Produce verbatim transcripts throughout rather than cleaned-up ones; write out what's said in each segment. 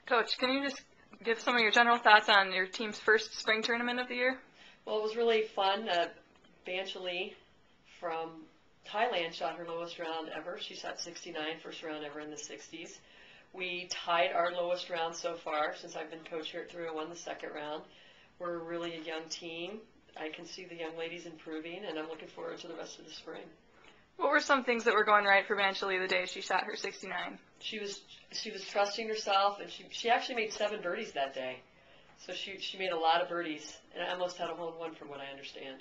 Coach, can you just give some of your general thoughts on your team's first spring tournament of the year? Well, it was really fun. Uh, Banchali from Thailand shot her lowest round ever. She shot sixty-nine, first round ever in the sixties. We tied our lowest round so far since I've been coach here at three oh one, the second round. We're really a young team. I can see the young ladies improving, and I'm looking forward to the rest of the spring. What were some things that were going right for Banchali the day she shot her sixty-nine? She was she was trusting herself, and she she actually made seven birdies that day. So she she made a lot of birdies, and I almost had a hole in one from what I understand.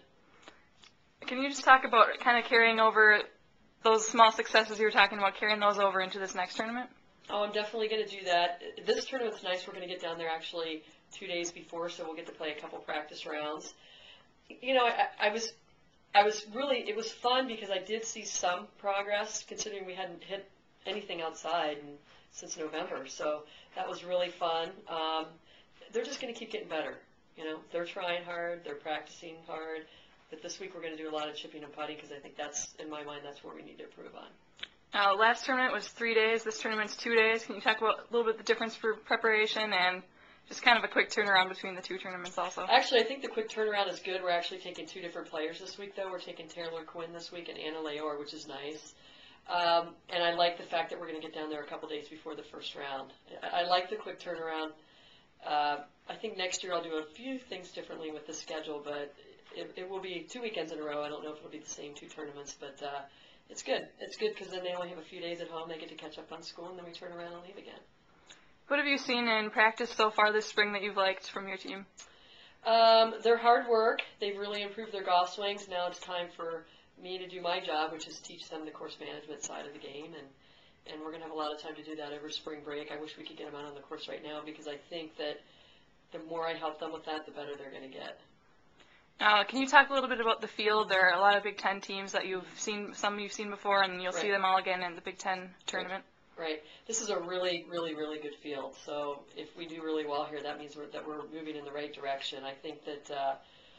Can you just talk about kind of carrying over those small successes you were talking about, carrying those over into this next tournament? Oh, I'm definitely going to do that. This tournament's nice. We're going to get down there actually two days before, so we'll get to play a couple practice rounds. You know, I, I was I was really, it was fun because I did see some progress, considering we hadn't hit anything outside in, since November. So that was really fun. Um, they're just going to keep getting better. You know, they're trying hard, they're practicing hard. But this week we're going to do a lot of chipping and putting because I think that's, in my mind, that's where we need to improve on. Uh, last tournament was three days. This tournament's two days. Can you talk about a little bit the difference for preparation and just kind of a quick turnaround between the two tournaments also? Actually, I think the quick turnaround is good. We're actually taking two different players this week, though. We're taking Taylor Quinn this week and Anna Leor, which is nice. Um, and I like the fact that we're going to get down there a couple days before the first round. I, I like the quick turnaround. Uh, I think next year I'll do a few things differently with the schedule, but it, it will be two weekends in a row. I don't know if it'll be the same two tournaments, but uh, it's good. It's good because then they only have a few days at home. They get to catch up on school, and then we turn around and leave again. What have you seen in practice so far this spring that you've liked from your team? Um, their hard work. They've really improved their golf swings. Now it's time for me to do my job, which is teach them the course management side of the game, and and we're going to have a lot of time to do that over spring break. I wish we could get them out on the course right now because I think that the more I help them with that, the better they're going to get. Uh, can you talk a little bit about the field? There are a lot of Big Ten teams that you've seen, some you've seen before, and you'll Right. see them all again in the Big Ten tournament. Right. This is a really, really, really good field. So if we do really well here, that means we're, that we're moving in the right direction. I think that uh,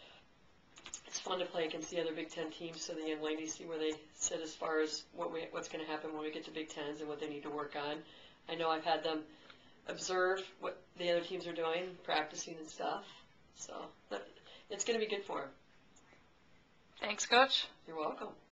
it's fun to play against the other Big Ten teams so the young ladies see where they sit as far as what we, what's going to happen when we get to Big Tens and what they need to work on. I know I've had them observe what the other teams are doing, practicing and stuff. So but it's going to be good for them. Thanks, Coach. You're welcome.